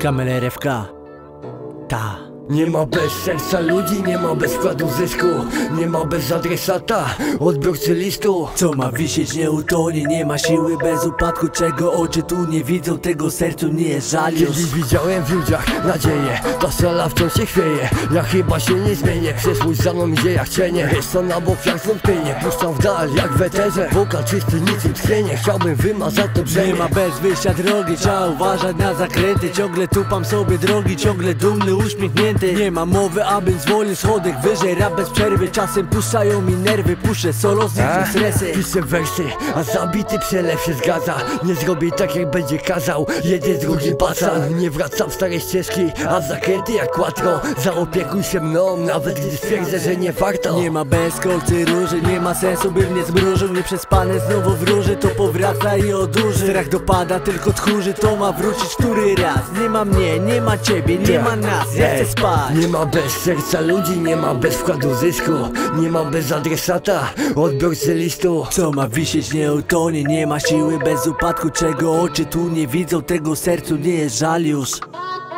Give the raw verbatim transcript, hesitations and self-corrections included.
Kamel R F K. Ta. Nie ma bez serca ludzi, nie ma bez wkładu zysku. Nie ma bez adresata, odbiorcy listu. Co ma wisieć nie utonie, nie ma siły bez upadku. Czego oczy tu nie widzą, tego sercu nie żal już. Kiedyś widziałem w ludziach nadzieję, ta sala wciąż się chwieje. Ja chyba się nie zmienię, przyszłość za mną idzie jak cienie. Jest to na bok jak zwątpienie, puszczam w dal jak w eterze. Wokal czysty, niczym tchnienie, chciałbym wymazać to brzemię. Nie ma bez wyjścia drogi, trzeba uważać na zakręty. Ciągle tupam sobie drogi, ciągle dumny, uśmiechnięty. Nie ma mowy, abym zwolnił schodek wyżej. Rap bez przerwy, czasem puszczają mi nerwy. Puszczę solo, znikną stresy. Piszę wersy, a zabity przelew się zgadza. Nie zrobię tak jak będzie kazał jeden drugi pacan. Nie wracam w stare ścieżki, a zakręty jak quattro. Zaopiekuj się mną, nawet gdy stwierdzę, że nie warto. Nie ma bez kolcy róży, nie ma sensu by mnie zmrużył. Nieprzespane znowu wróży, to powraca i odurzy. Strach dopada, tylko tchórzy, to ma wrócić który raz. Nie ma mnie, nie ma ciebie, nie ma nas, ja chcę spać. Nie ma bez serca ludzi, nie ma bez wkładu zysku. Nie ma bez adresata, odbiorcy listu. Co ma wisieć nie utonie, nie ma siły bez upadku. Czego oczy tu nie widzą, tego sercu nie jest żal już.